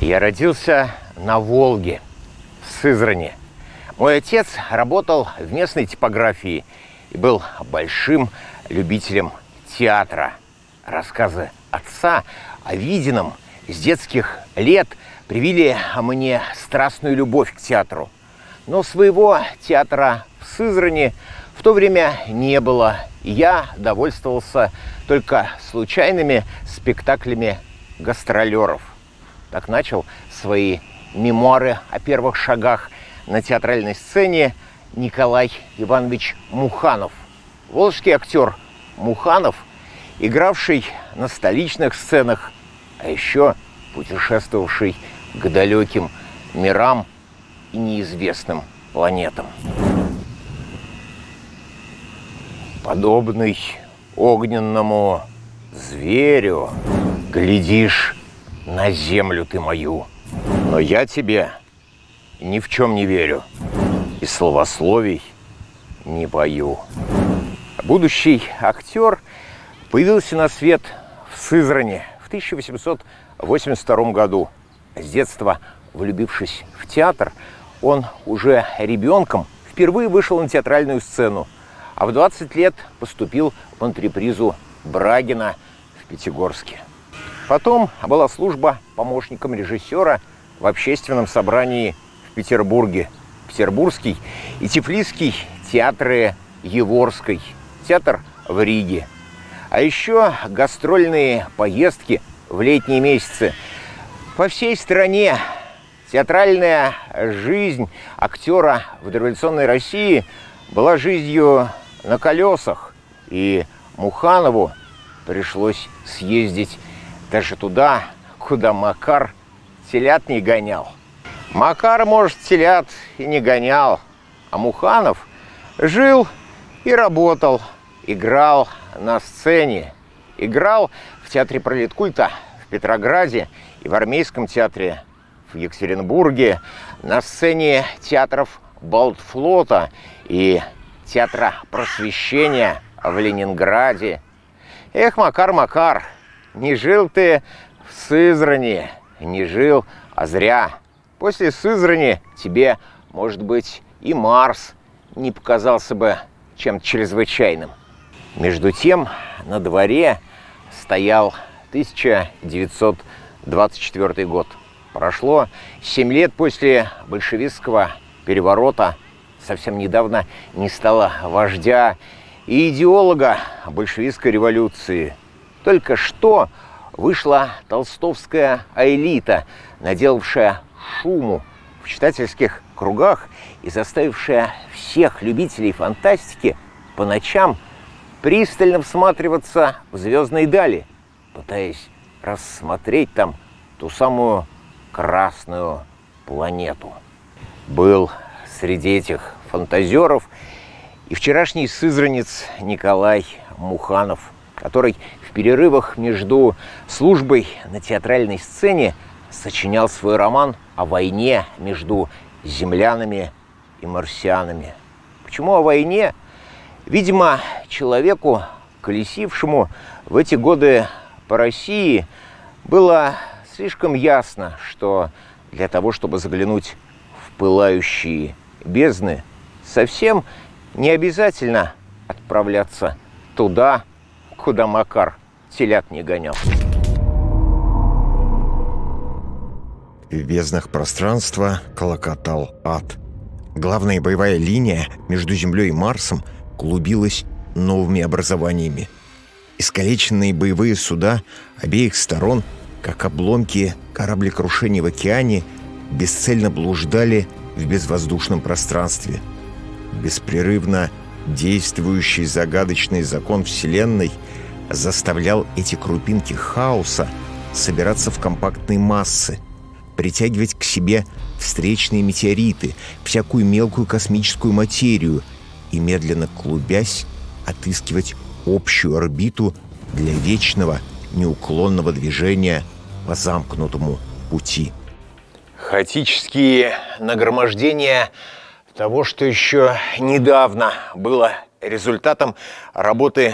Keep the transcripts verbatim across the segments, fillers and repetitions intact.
Я родился на Волге, в Сызрани. Мой отец работал в местной типографии и был большим любителем театра. Рассказы отца о виденном с детских лет привили мне страстную любовь к театру. Но своего театра в Сызрани в то время не было, и я довольствовался только случайными спектаклями гастролеров. Так начал свои мемуары о первых шагах на театральной сцене Николай Иванович Муханов. Волжский актер Муханов, игравший на столичных сценах, а еще путешествовавший к далеким мирам и неизвестным планетам. Подобный огненному зверю, глядишь на землю ты мою, но я тебе ни в чем не верю и словословий не пою. Будущий актер появился на свет в Сызрани в тысяча восемьсот восемьдесят втором году. С детства влюбившись в театр, он уже ребенком впервые вышел на театральную сцену, а в двадцать лет поступил в антрепризу Брагина в Пятигорске. Потом была служба помощником режиссера в общественном собрании в Петербурге, Петербургский и Тифлисский театры Еворской, театр в Риге. А еще гастрольные поездки в летние месяцы по всей стране. Театральная жизнь актера в дореволюционной России была жизнью на колесах, и Муханову пришлось съездить даже туда, куда Макар телят не гонял. Макар, может, телят и не гонял, а Муханов жил и работал, играл на сцене. Играл в театре Пролеткульта в Петрограде и в Армейском театре в Екатеринбурге, на сцене театров Балтфлота и Театра Просвещения в Ленинграде. Эх, Макар, Макар, не жил ты в Сызрани, не жил, а зря. После Сызрани тебе, может быть, и Марс не показался бы чем-то чрезвычайным. Между тем, на дворе стоял тысяча девятьсот двадцать четвёртый год. Прошло семь лет после большевистского переворота. Совсем недавно не стало вождя и идеолога большевистской революции. Только что вышла толстовская элита, наделавшая шуму в читательских кругах и заставившая всех любителей фантастики по ночам пристально всматриваться в звездные дали, пытаясь рассмотреть там ту самую красную планету. Был среди этих фантазеров и вчерашний сызранец Николай Муханов, который в перерывах между службой на театральной сцене сочинял свой роман о войне между землянами и марсианами. Почему о войне? Видимо, человеку, колесившему в эти годы по России, было слишком ясно, что для того, чтобы заглянуть в пылающие бездны, совсем не обязательно отправляться туда, куда Макар телят не гонял. В безднах пространства клокотал ад. Главная боевая линия между Землей и Марсом клубилась новыми образованиями. Искалеченные боевые суда обеих сторон, как обломки кораблекрушения в океане, бесцельно блуждали в безвоздушном пространстве. Беспрерывно действующий загадочный закон Вселенной заставлял эти крупинки хаоса собираться в компактные массы, притягивать к себе встречные метеориты, всякую мелкую космическую материю и, медленно клубясь, отыскивать общую орбиту для вечного неуклонного движения по замкнутому пути. Хаотические нагромождения того, что еще недавно было результатом работы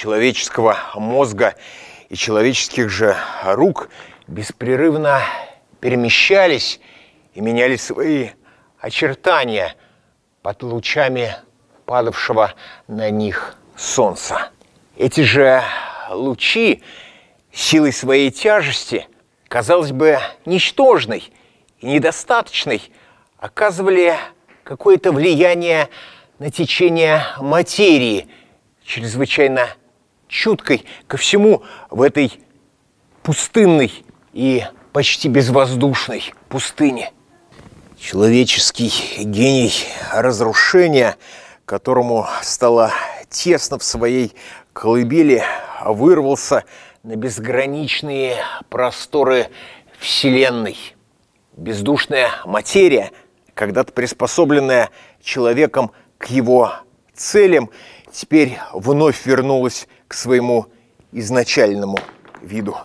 человеческого мозга и человеческих же рук, беспрерывно перемещались и меняли свои очертания под лучами падавшего на них солнца. Эти же лучи силой своей тяжести, казалось бы, ничтожной и недостаточной, оказывали какое-то влияние на течение материи, чрезвычайно чуткой ко всему в этой пустынной и почти безвоздушной пустыне. Человеческий гений разрушения, которому стало тесно в своей колыбели, вырвался на безграничные просторы Вселенной. Бездушная материя, когда-то приспособленная человеком к его целям, теперь вновь вернулась к своему изначальному виду.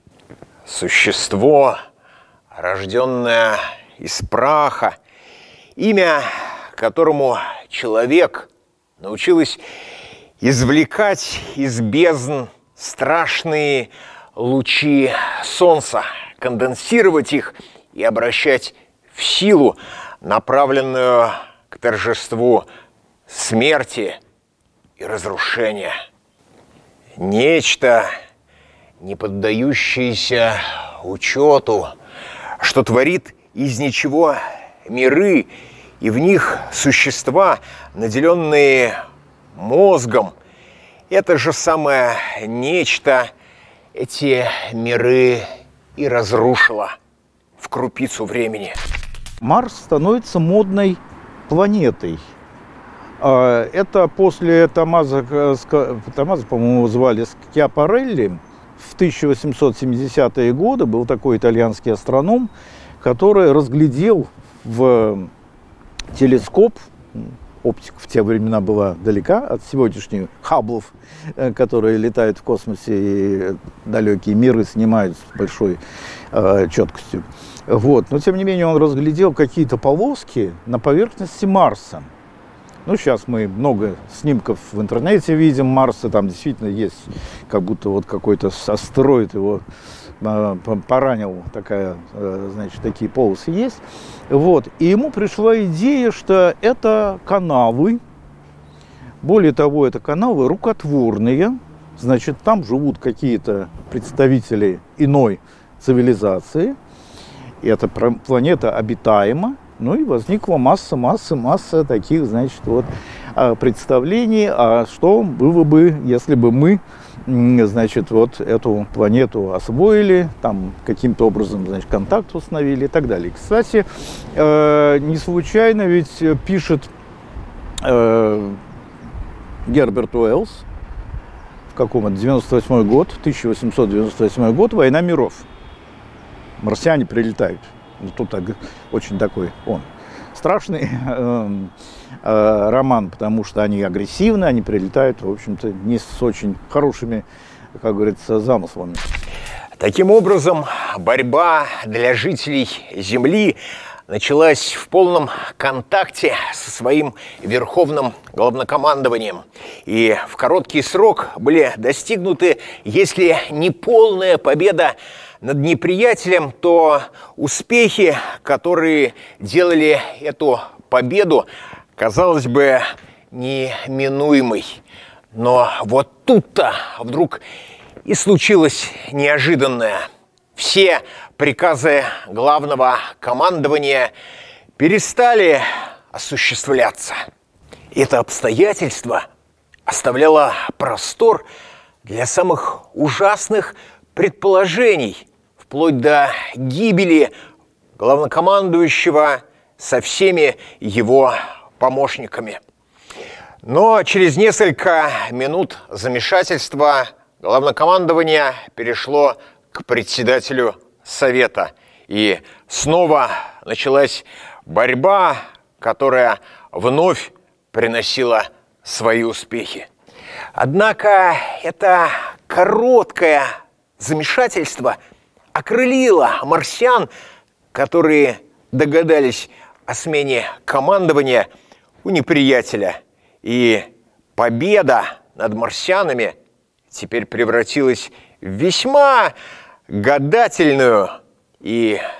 Существо, рожденное из праха, имя которому человек научилось извлекать из бездн страшные лучи солнца, конденсировать их и обращать в силу, направленную к торжеству смерти и разрушения. Нечто, не поддающееся учету, что творит из ничего миры, и в них существа, наделенные мозгом. Это же самое нечто эти миры и разрушило в крупицу времени. Марс становится модной планетой. Это после Томмазо, Томмазо, по-моему, его звали Скиапарелли. В тысяча восемьсот семидесятые годы был такой итальянский астроном, который разглядел в телескоп, оптика в те времена была далека от сегодняшних Хабблов, которые летают в космосе и далекие миры снимают с большой э, четкостью. Вот. Но, тем не менее, он разглядел какие-то полоски на поверхности Марса. Ну, сейчас мы много снимков в интернете видим Марса, там действительно есть, как будто вот какой-то астероид его э, поранил, такая, э, значит, такие полосы есть. Вот. И ему пришла идея, что это канавы, более того, это канавы рукотворные, значит, там живут какие-то представители иной цивилизации, и эта планета обитаема. Ну и возникла масса, масса, масса таких, значит, вот представлений, а что было бы, если бы мы, значит, вот эту планету освоили, там каким-то образом, значит, контакт установили и так далее. Кстати, э, не случайно ведь пишет э, Герберт Уэллс, в каком это, девяносто восьмой год, тысяча восемьсот девяносто восьмой год, «Война миров». Марсиане прилетают. Ну, тут так, очень такой он страшный э, э, роман, потому что они агрессивны, они прилетают, в общем-то, не с очень хорошими, как говорится, замыслами. Таким образом, борьба для жителей Земли началась в полном контакте со своим верховным главнокомандованием. И в короткий срок были достигнуты, если не полная победа над неприятелем, то успехи, которые делали эту победу, казалось бы, неминуемой. Но вот тут-то вдруг и случилось неожиданное. Все приказы главного командования перестали осуществляться. Это обстоятельство оставляло простор для самых ужасных предположений, вплоть до гибели главнокомандующего со всеми его помощниками. Но через несколько минут замешательства главнокомандование перешло к председателю совета. И снова началась борьба, которая вновь приносила свои успехи. Однако это короткое замешательство окрылило марсиан, которые догадались о смене командования у неприятеля. И победа над марсианами теперь превратилась в весьма гадательную и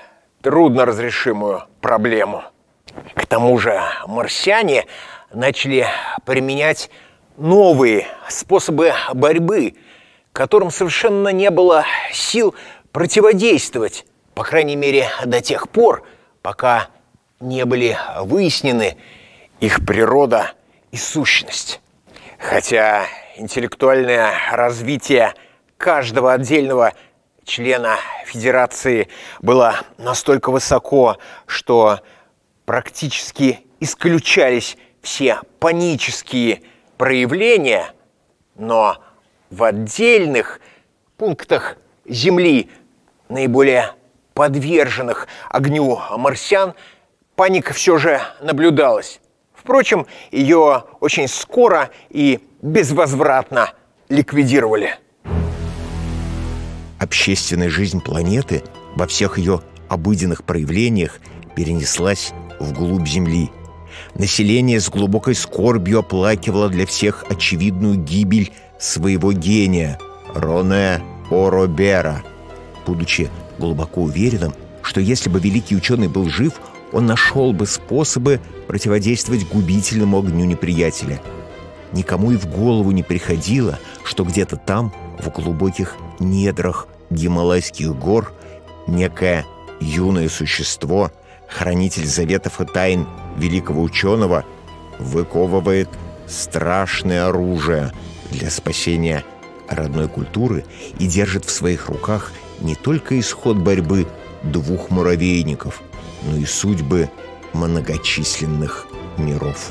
трудноразрешимую проблему. К тому же марсиане начали применять новые способы борьбы, которым совершенно не было сил противодействовать, по крайней мере, до тех пор, пока не были выяснены их природа и сущность. Хотя интеллектуальное развитие каждого отдельного члена Федерации было настолько высоко, что практически исключались все панические проявления, но в отдельных пунктах Земли, наиболее подверженных огню марсиан, паника все же наблюдалась. Впрочем, ее очень скоро и безвозвратно ликвидировали. Общественная жизнь планеты во всех ее обыденных проявлениях перенеслась вглубь Земли. Население с глубокой скорбью оплакивало для всех очевидную гибель своего гения Роне Оробера, будучи глубоко уверенным, что если бы великий ученый был жив, он нашел бы способы противодействовать губительному огню неприятеля. Никому и в голову не приходило, что где-то там, в глубоких недрах Гималайских гор, некое юное существо, хранитель заветов и тайн великого ученого, выковывает страшное оружие для спасения родной культуры и держит в своих руках не только исход борьбы двух муравейников, но и судьбы многочисленных миров.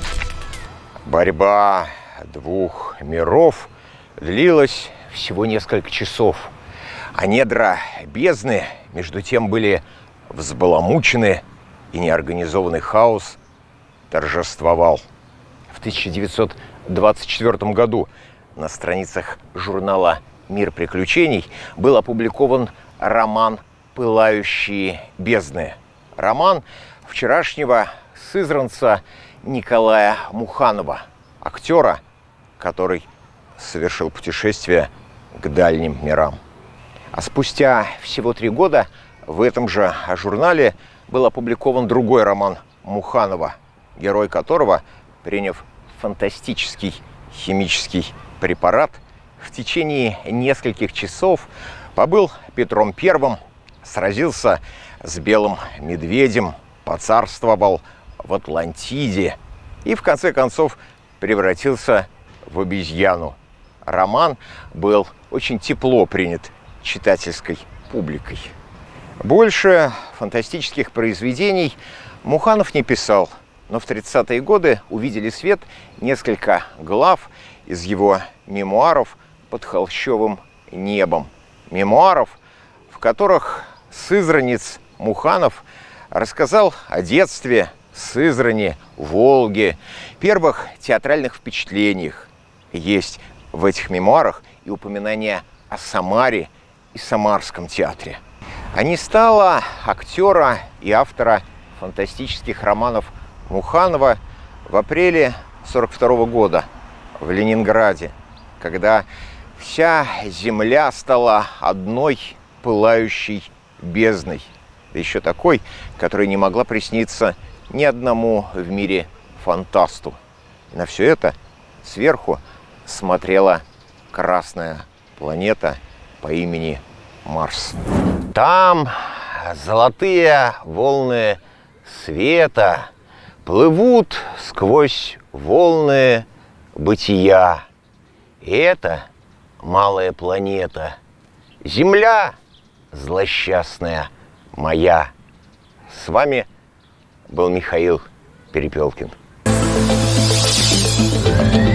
Борьба двух миров длилась всего несколько часов, а недра бездны, между тем, были взбаламучены, и неорганизованный хаос торжествовал. В тысяча девятьсот двадцать четвёртом году на страницах журнала «Мир приключений» был опубликован роман «Пылающие бездны». Роман вчерашнего сызранца Николая Муханова, актера, который совершил путешествие к дальним мирам. А спустя всего три года в этом же журнале был опубликован другой роман Муханова, герой которого, приняв фантастический химический препарат, в течение нескольких часов побыл Петром Первым, сразился с белым медведем, поцарствовал в Атлантиде и, в конце концов, превратился в обезьяну. Роман был очень тепло принят читательской публикой. Больше фантастических произведений Муханов не писал, но в тридцатые годы увидели свет несколько глав из его мемуаров «Под холщовым небом». Мемуаров, в которых сызранец Муханов рассказал о детстве, Сызрани, Волге, первых театральных впечатлениях. Есть в этих мемуарах и упоминания о Самаре и Самарском театре. А не стало актера и автора фантастических романов Муханова в апреле сорок второго года в Ленинграде, когда вся земля стала одной пылающей бездной, да еще такой, которая не могла присниться ни одному в мире фантасту. И на все это сверху смотрела красная планета по имени Марс. Там золотые волны света плывут сквозь волны бытия. И это малая планета, Земля злосчастная моя. С вами был Михаил Перепелкин.